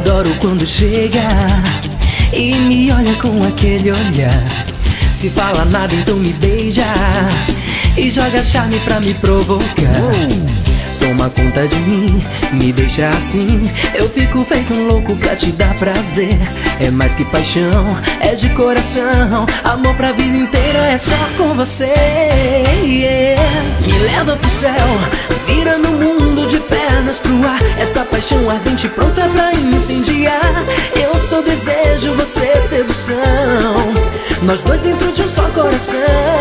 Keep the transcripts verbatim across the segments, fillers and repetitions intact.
adoro quando chega e me olha com aquele olhar. Se fala nada, então me beija e joga charme pra me provocar. Toma conta de mim, me deixa assim. Eu fico feito um louco pra te dar prazer. É mais que paixão, é de coração. Amor pra vida inteira é só com você, yeah. Me leva pro céu, vira meu mundo de pernas pro ar. Essa paixão ardente pronta pra incendiar. Eu sou desejo, você é sedução. Nós dois dentro de um só coração.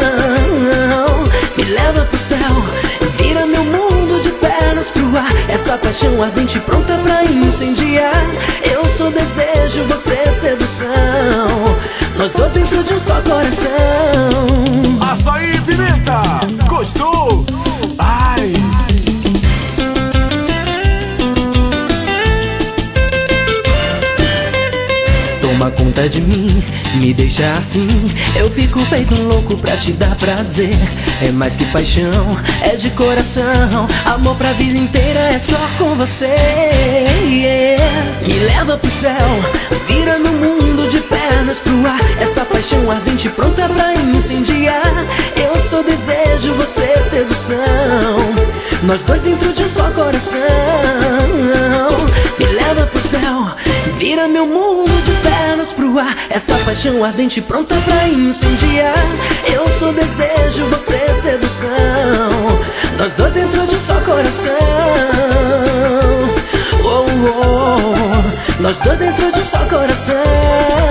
Me leva pro céu, vira meu mundo de pernas pro ar. Essa paixão ardente pronta pra incendiar. Eu sou desejo, você é sedução. Nós dois dentro de um só coração. Açaí Pimenta, gostou? Ai. Toma conta de mim, me deixa assim. Eu fico feito um louco pra te dar prazer. É mais que paixão, é de coração. Amor pra vida inteira é só com você, yeah. Me leva pro céu, vira meu mundo de pernas pro ar. Essa paixão ardente pronta pra incendiar. Eu sou desejo, você é sedução. Nós dois dentro de um só coração. Me leva pro céu, vira meu mundo de pernas pro ar. Essa paixão ardente pronta pra incendiar. Eu sou desejo, você é sedução. Nós dois dentro de um só coração. Oh, oh, oh. Nós dois dentro de um só coração.